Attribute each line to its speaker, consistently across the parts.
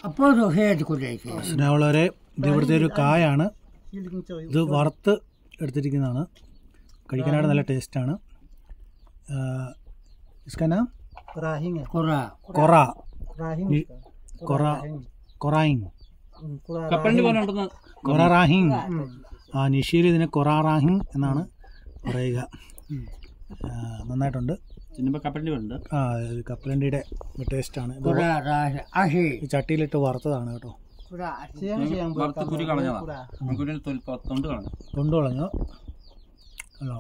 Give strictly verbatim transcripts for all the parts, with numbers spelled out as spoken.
Speaker 1: സ്നേഹമുള്ളവരെ, ഇത് ഇവിടുത്തെ ഒരു കായാണ്. ഇത് വറുത്ത് എടുത്തിരിക്കുന്നതാണ്. കഴിക്കാനായിട്ട് നല്ല ടേസ്റ്റാണ്. इसका नाम कोरा कोरा कोरा कोराइंग കൊറാറാഹിങ്. ആ നിഷയിൽ ഇതിനെ കൊറാറാഹിങ് എന്നാണ് പറയുക. നന്നായിട്ടുണ്ട്. ആ കപ്പലണ്ടിയുടെ ടേസ്റ്റാണ്. ഈ ചട്ടിയിലിട്ട് വറുത്തതാണ് കേട്ടോ. തൊണ്ട് കളഞ്ഞു. അല്ലോ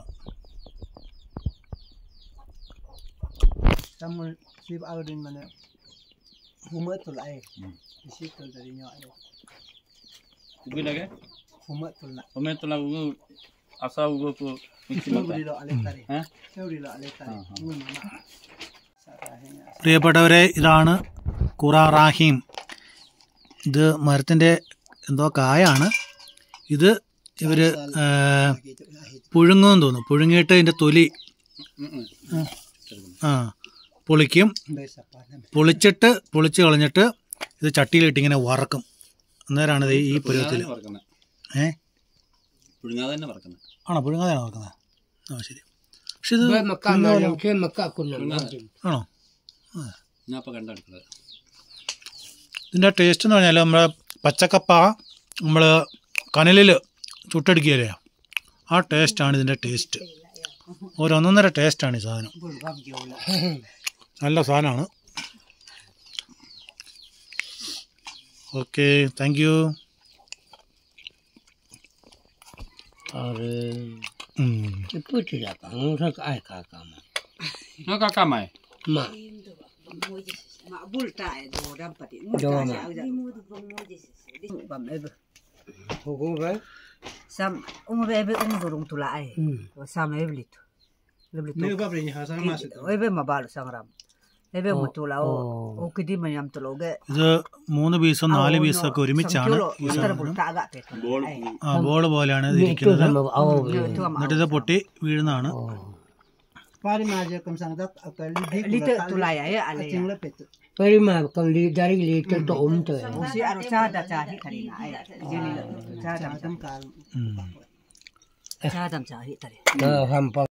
Speaker 2: Samul sip awdin mana humatul ai isitul dari nyo ai
Speaker 3: ubi lage
Speaker 2: humatul la
Speaker 3: humatul la ugu asa ugu ko
Speaker 2: mikimata lo ale tare ha seuri lo ale tare ugu mama.
Speaker 1: പ്രിയപ്പെട്ടവരെ, ഇതാണ് ഖുറാറാഹിം. ഇത് മരത്തിൻ്റെ എന്തോ കായാണ്. ഇത് ഇവർ പുഴുങ്ങുമെന്ന് തോന്നുന്നു. പുഴുങ്ങിയിട്ട് ഇതിൻ്റെ തൊലി ആ പൊളിക്കും. പൊളിച്ചിട്ട് പൊളിച്ച് കളഞ്ഞിട്ട് ഇത് ചട്ടിയിലിട്ട് ഇങ്ങനെ വറക്കും. അന്നേരമാണ് ഇത് ഈ പരുവത്തിൽ. ഏ ആണോ? പുഴുങ്ങാതെയാണോ വറക്കുന്നത്? ആ ശരി. പക്ഷെ ഇത് ആണോ? ഇതിൻ്റെ ടേസ്റ്റ് എന്ന് പറഞ്ഞാൽ നമ്മളെ പച്ചക്കപ്പ നമ്മൾ കനലിൽ ചുട്ടടിക്കുകയല്ലേ, ആ ടേസ്റ്റാണ് ഇതിൻ്റെ ടേസ്റ്റ്. ഒരൊന്നൊന്നര ടേസ്റ്റാണ് ഈ സാധനം. നല്ല സാധനമാണ്. Okay, thank you.
Speaker 2: Sam um bebe um durung tulai. Sam eblitu.
Speaker 1: Ini apa berinya? Hasang masuk.
Speaker 2: Ebe mabalu sangram. Ebe mutula o o kidi manyam tuloge.
Speaker 1: ഇത് മൂന്ന് പീസും നാല് പീസും ഒക്കെ ഒരുമിച്ചാണ് ഈ സാധനം. ആ ബോൾ പോലെയാണ് ഇത് ഇരിക്കുന്നത്. എന്നിട്ട് ഇത് പൊട്ടി വീഴുന്നതാണ്.
Speaker 2: Pari maja kam sangdak akali dik tulai ay ale.
Speaker 4: Pari ma kam li dari li to to um to.
Speaker 2: Usi aro cha da cha hi karina ay. Jeli cha dam tam kal. Cha dam cha hi tare.
Speaker 4: Na ham